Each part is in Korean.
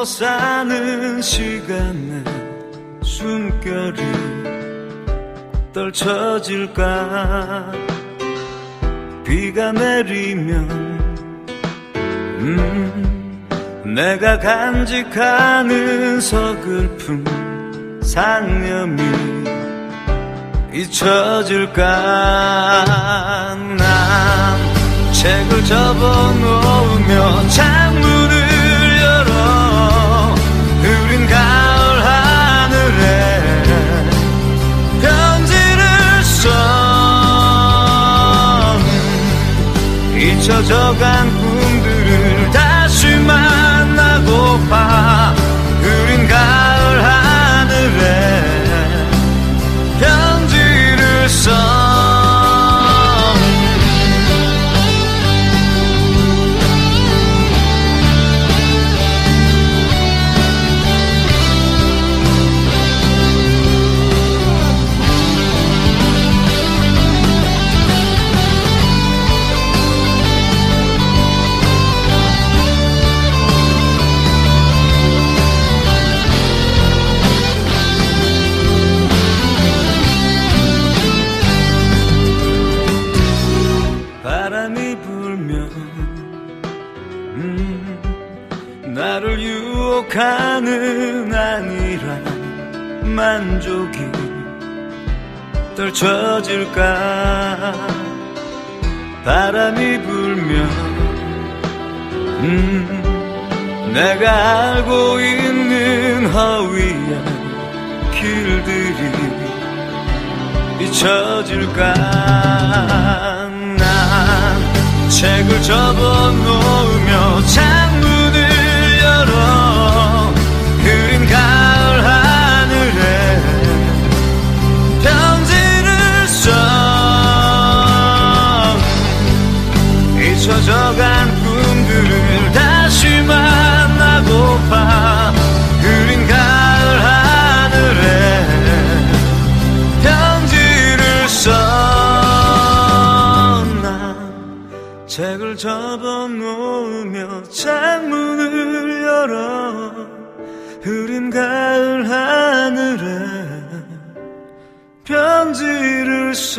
사는 시간에 숨결이 떨쳐질까. 비가 내리면 내가 간직하는 서글픈 상념이 잊혀질까. 난 책을 접어놓으며 창문을 열어 흐린 가을 하늘에 편지를 써. 잊혀져간 꿈들을 다시 만나고파. 흐린 가을 하늘에 편지를 써. 바람이 불면 나를 유혹하는 안일한 만족이 떨쳐질까. 바람이 불면 내가 알고 있는 허위한 길들이 잊혀질까. 책을 접어놓으며 창문을 열어 흐린 가을 하늘에 편지를 써. 잊혀져간 꿈들을 다시 만나고파. 흐린 가을 하늘에 편지를 써. 책을 접어놓으며 창문을 열어 흐린 가을 하늘에 편지를 써.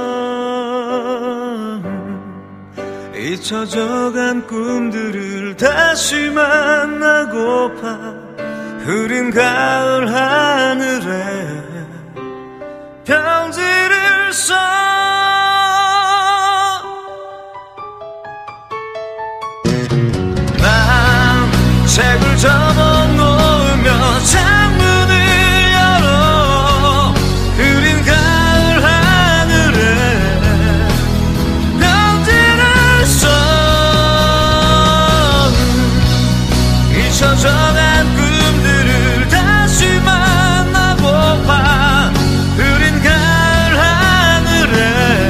잊혀져간 꿈들을 다시 만나고파. 흐린 가을 하늘에 편지를 써. 책을 접어놓으며 창문을 열어 흐린 가을 하늘에 편지를 써. 잊혀져간 꿈들을 다시 만나고파. 흐린 가을 하늘에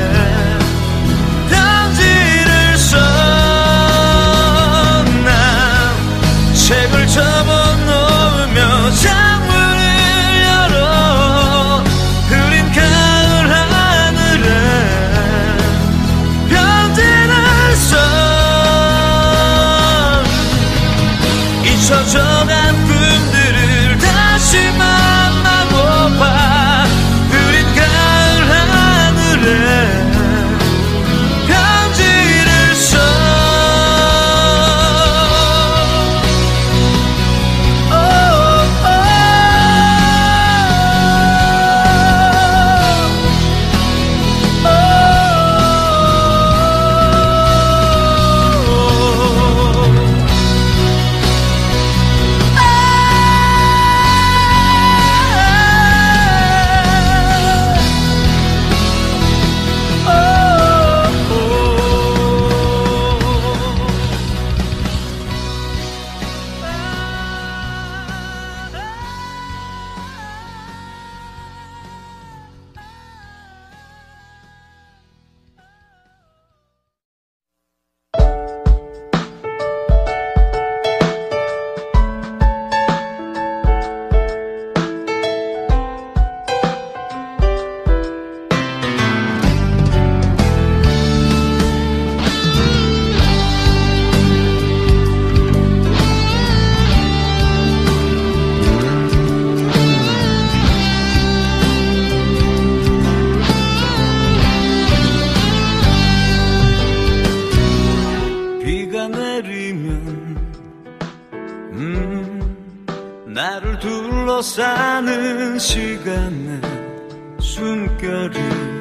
홀로 사는 시간에 숨결이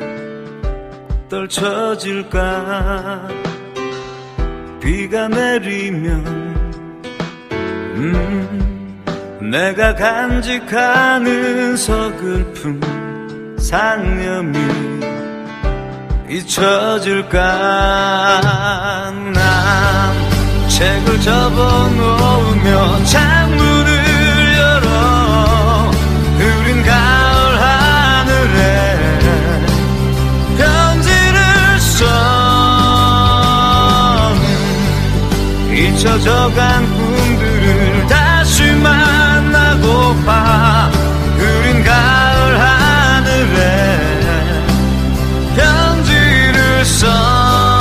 떨쳐질까. 비가 내리면 내가 간직하는 서글픔 상념이 잊혀질까. 난 책을 접어놓으며 창문을 열어 흐린 가을 하늘에 편지를 써. 잊혀져간 꿈들을 다시 만나고파. 흐린 가을 하늘에 편지를 써.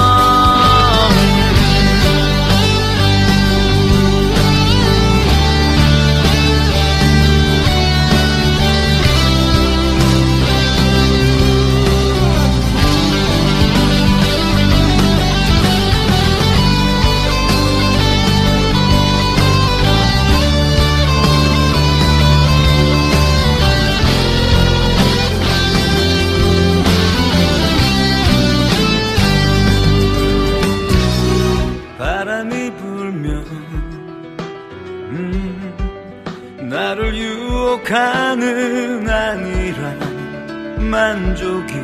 나를 유혹하는 안일한 만족이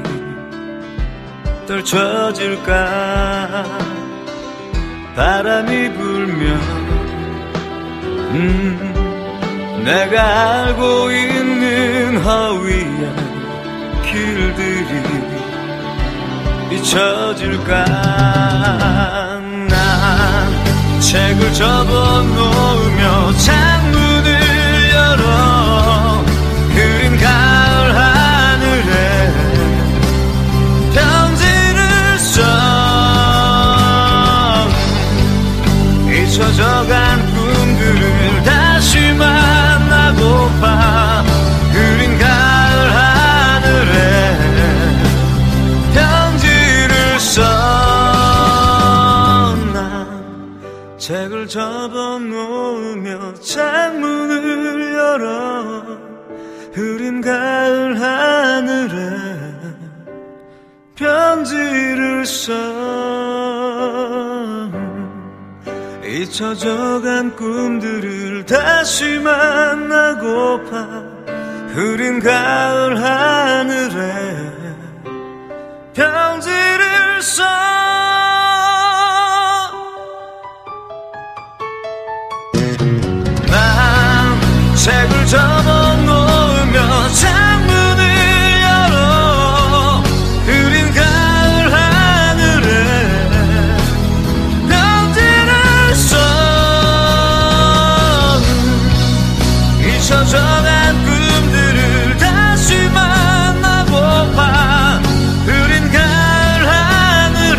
떨쳐질까. 바람이 불면 내가 알고 있는 허위한 길들이 잊혀질까. 난 책을 접어놓으며 창문을 열어 흐린 가을 하늘에 편지를 써. 잊혀져간 꿈들을 다시 만나고파. 흐린 가을 하늘에 편지를 써. 난 책을 접어놓으며 창문을 열어 흐린 가을 하늘에 편지를 써. 잊혀져간 꿈들을 다시 만나고파. 흐린 가을 하늘에 편지를 써. 책을 접어놓으며 창문을 열어 흐린 가을 하늘에 편지를 써. 잊혀져간 꿈들을 다시 만나고파. 흐린 가을 하늘에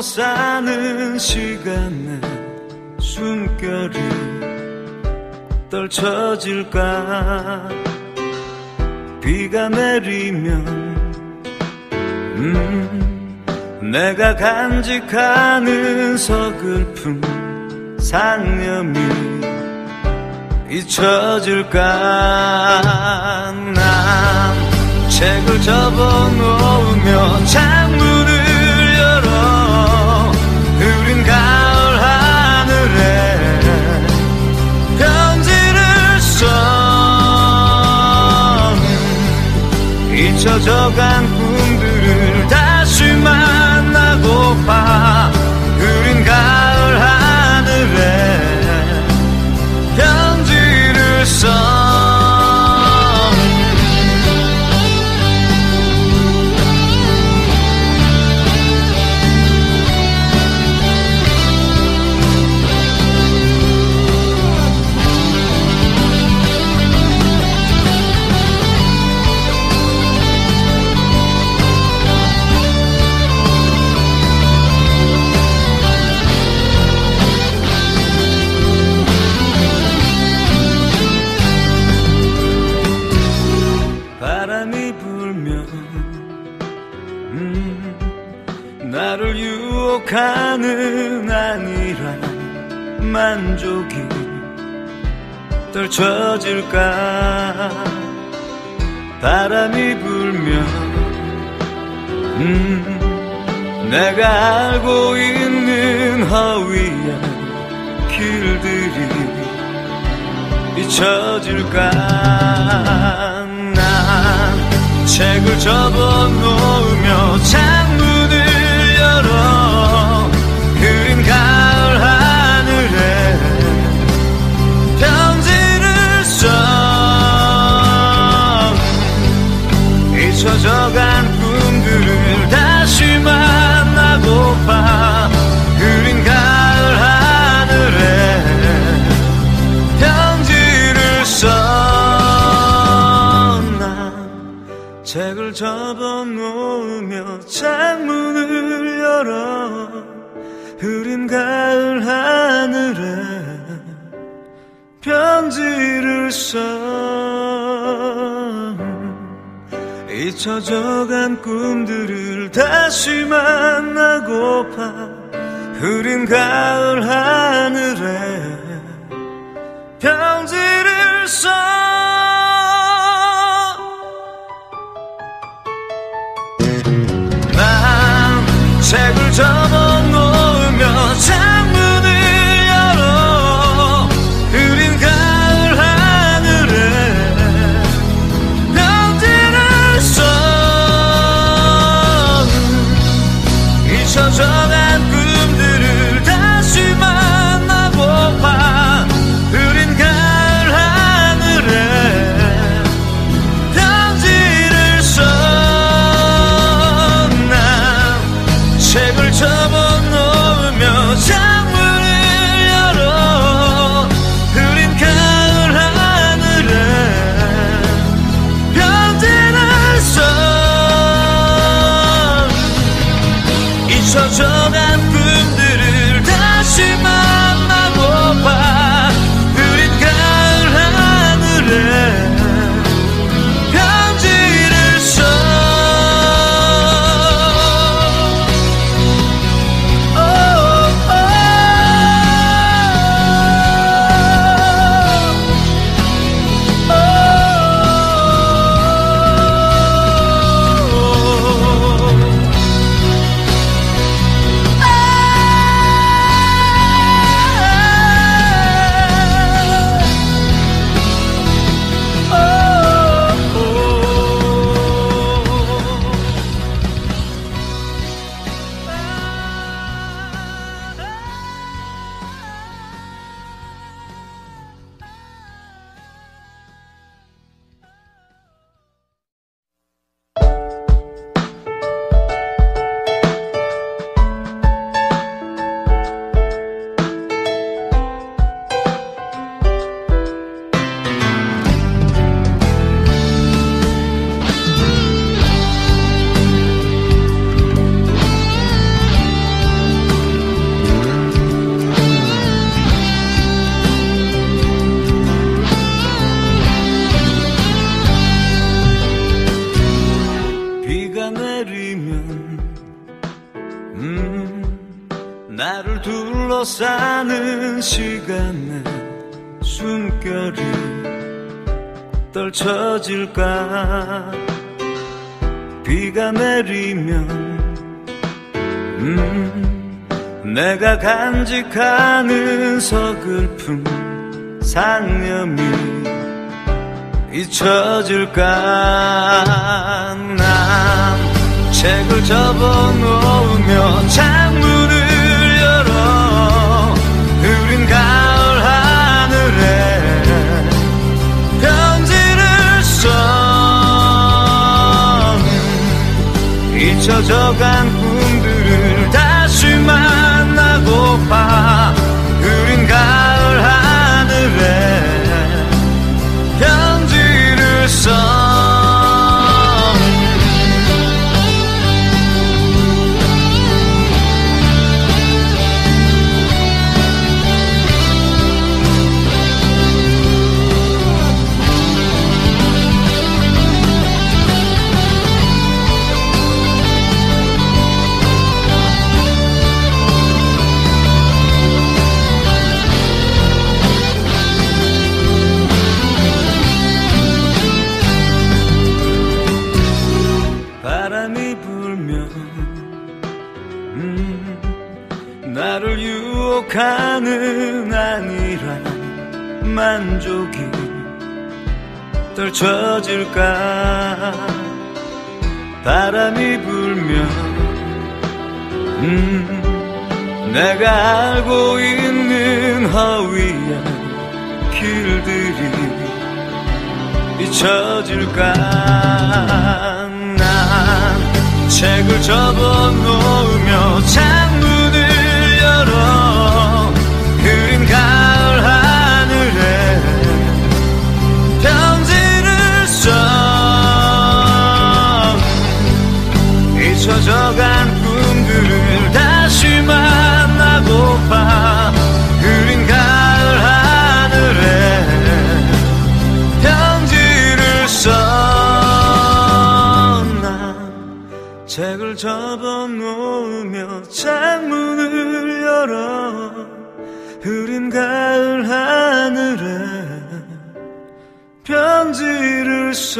사는 시간에 숨결이 떨쳐질까. 비가 내리면 내가 간직하는 서글픔 상념이 잊혀질까. 난 책을 접어놓으며 창문을 열어 흐린 가을 하늘에 편지를 써. 잊혀져간 꿈들을 다시 만나고파. 흐린 가을 하늘에 편지를 써. 나를 유혹하는 안일한 만족이 떨쳐질까. 바람이 불면 내가 알고 있는 허위한 길들이 잊혀질까. 난 책을 접어놓으며 창문을 열어 흐린 가을 하늘에 편지를 써. 잊혀져간 꿈들을 다시 만나고파. 흐린 가을 하늘에 편지를 써. 난 책을 접어놓으며 창문을 열어 흐린 가을 하늘에 편지를 써. 잊혀져간 꿈들을 다시 만나고파. 흐린 가을 하늘에 편지를 써. 책을 접어놓으며 창문을 열어 흐린 가을 하늘에 편지를 써. 잊혀져간 꿈들을 다시 만나고파. 흐린 가을 하늘에 사는 시간에 숨결이 떨쳐질까. 비가 내리면 내가 간직하는 서글픔 상념이 잊혀질까. 난 책을 접어놓으며 창문을 열어 흐린 가을 하늘에 편지를 써. 잊혀져간 꿈들을 다시 만나고파. 흐린 가을 하늘에 편지를 써. 바람이 불면 나를 유혹하는 안일한 만족이 떨쳐질까. 바람이 불면 내가 알고 있는 허위한 길들이 잊혀질까. 난 책을 접어놓으며 창문을 열어 흐린 가을 하늘에 편지를 써. 잊혀져간 꿈들을 다시 만나고파. 흐린 가을 하늘에 편지를 써. 책을 접어놓으며 창문을 열어 흐린 가을 하늘에 편지를 써.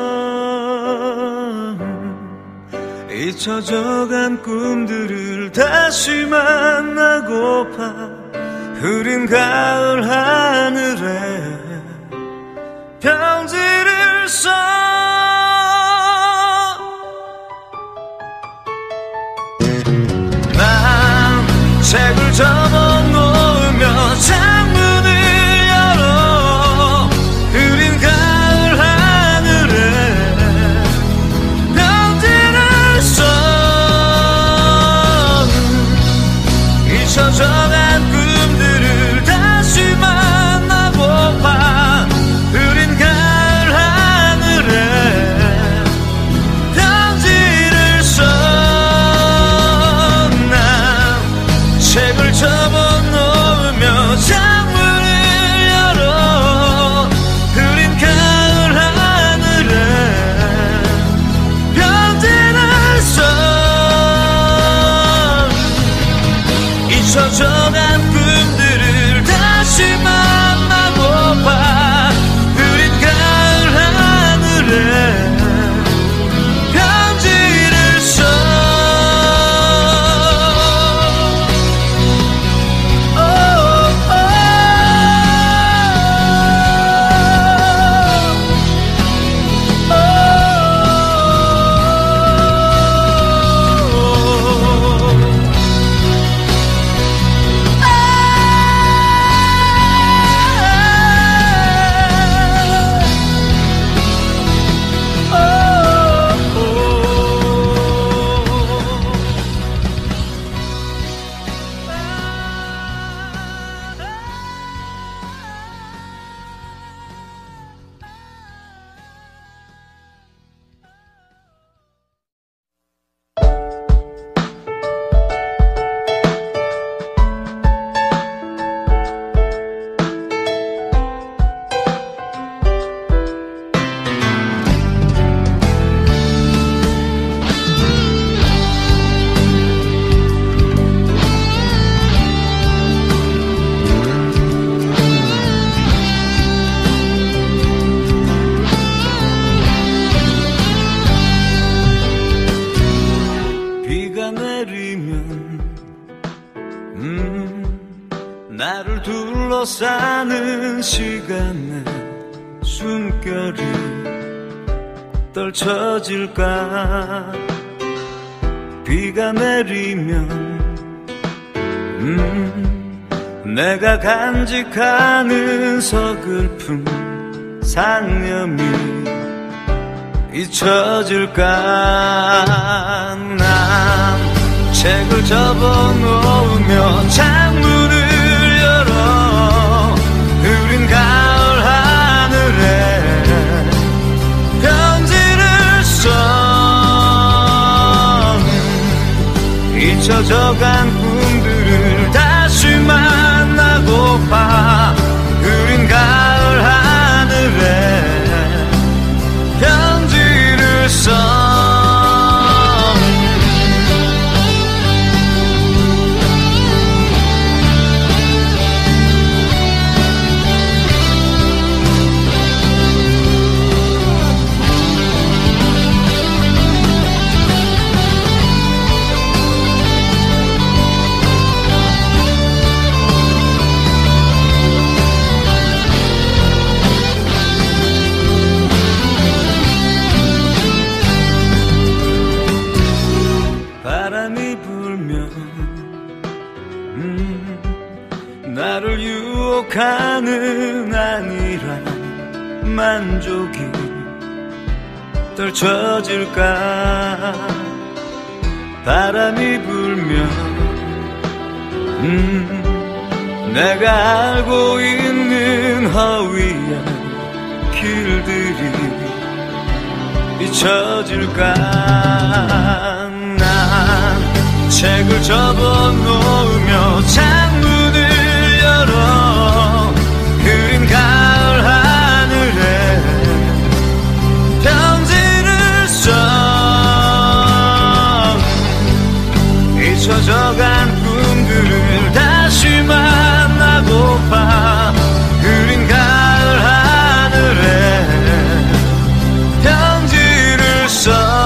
잊혀져간 꿈들을 다시 만나고파. 흐린 가을 하늘에 편지를 써. 책을 접어놓으며 창문을 열어 흐린 가을 하늘에 편지를 써. 잊혀져간 꿈들을 다시 만나고파. 흐린 가을 하늘에 시간에 숨결이 떨쳐질까. 비가 내리면 내가 간직하는 서글픔 상념이 잊혀질까. 난 책을 접어놓으며 창문을 열어 흐린 가을 하늘에 편지를 써. 잊혀져간 꿈들을 다시 만나고파. 흐린 가을 하늘에 편지를 써. 바람이 불면 나를 유혹하는 안일한 만족이 떨쳐질까. 바람이 불면 내가 알고 있는 허위한 길들이 잊혀질까. 난 책을 접어놓으며 창문을 열어 흐린 가을 하늘에 편지를 써. 잊혀져간 꿈들을 다시 만나고파. 흐린 가을 하늘에 편지를 써.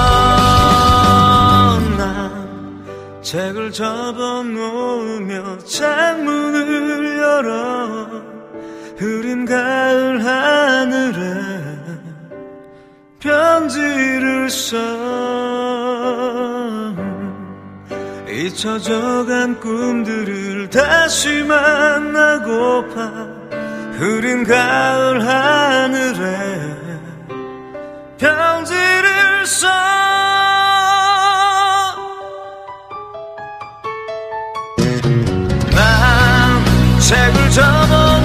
책을 접어놓으며 창문을 열어 흐린 가을 하늘에 편지를 써. 잊혀져간 꿈들을 다시 만나고파. 흐린 가을 하늘에 편지를 써. 책을 접어